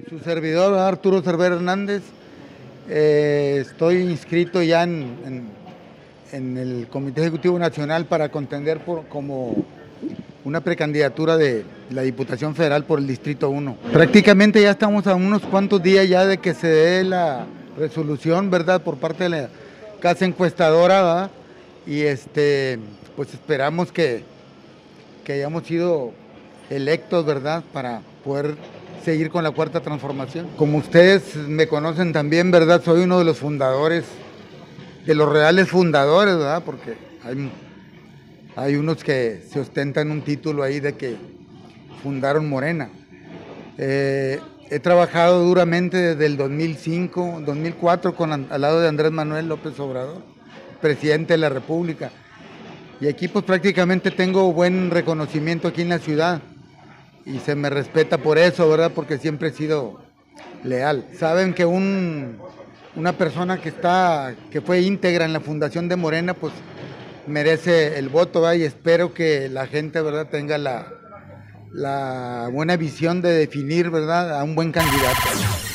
Su servidor, Arturo Cervera Hernández, estoy inscrito ya en el Comité Ejecutivo Nacional para contender como una precandidatura de la Diputación Federal por el Distrito 1. Prácticamente ya estamos a unos cuantos días ya de que se dé la resolución, ¿verdad?, por parte de la casa encuestadora, ¿verdad? Y pues esperamos que hayamos sido electos, ¿verdad?, para poder seguir con la cuarta transformación. Como ustedes me conocen también, ¿verdad?, soy uno de los fundadores, de los reales fundadores, ¿verdad?, porque hay unos que se ostentan un título ahí de que fundaron Morena. He trabajado duramente desde el 2005, 2004 al lado de Andrés Manuel López Obrador, presidente de la República. Y aquí pues prácticamente tengo buen reconocimiento aquí en la ciudad y se me respeta por eso, ¿verdad? Porque siempre he sido leal. Saben que una persona que fue íntegra en la fundación de Morena, pues merece el voto, ¿verdad? Y espero que la gente, ¿verdad?, tenga la buena visión de definir, ¿verdad?, a un buen candidato.